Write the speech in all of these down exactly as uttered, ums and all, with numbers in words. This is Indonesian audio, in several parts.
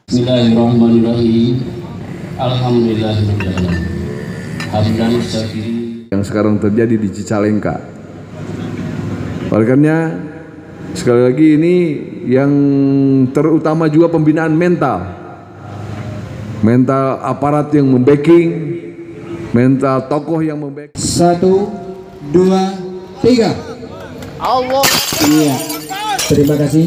Bismillahirrahmanirrahim. Alhamdulillahirrahmanirrahim. Hamdan syakiri. Yang sekarang terjadi di Cicalengka. Olehnya sekali lagi ini yang terutama juga pembinaan mental. Mental aparat yang membacking, mental tokoh yang membacking. Satu, dua, tiga. Allah. Iya. Terima kasih.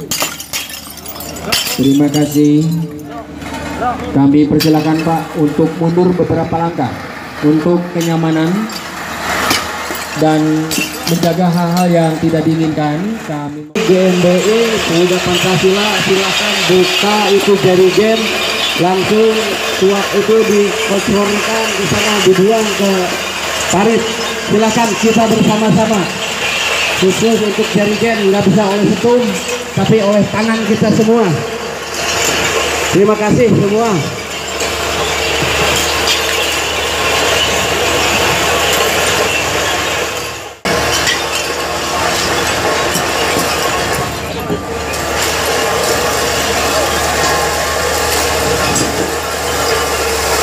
Terima kasih. Kami persilakan Pak untuk mundur beberapa langkah untuk kenyamanan dan menjaga hal-hal yang tidak diinginkan. Kami G M B I Pemuda Pancasila, silakan buka itu jerigen, langsung tuak itu dikocorkan di sana, dibuang ke parit. Silakan kita bersama-sama. Khusus untuk jerigen nggak bisa oleh setum, tapi oleh tangan kita semua. Terima kasih semua.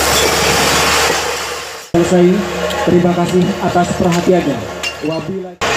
Selesai. Terima kasih atas perhatiannya. Wabillahi